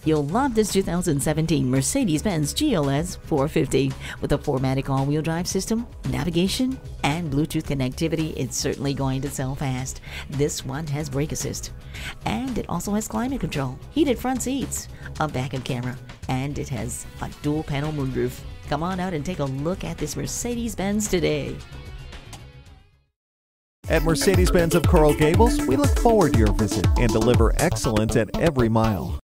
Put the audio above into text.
You'll love this 2017 Mercedes-Benz GLS 450. With a 4MATIC all-wheel drive system, navigation, and Bluetooth connectivity, it's certainly going to sell fast. This one has brake assist. And it also has climate control, heated front seats, a backup camera, and it has a dual-panel moonroof. Come on out and take a look at this Mercedes-Benz today. At Mercedes-Benz of Coral Gables, we look forward to your visit and deliver excellence at every mile.